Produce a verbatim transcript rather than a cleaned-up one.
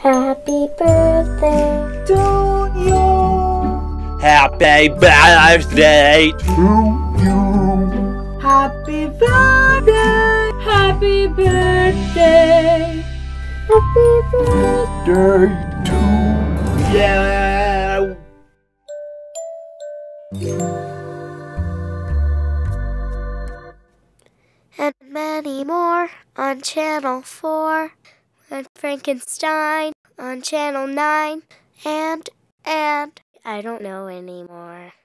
Happy birthday to you. Happy birthday to you. Happy birthday. Happy birthday. Happy birthday to you. And many more on Channel four, and Frankenstein on Channel nine, and, and, I don't know anymore.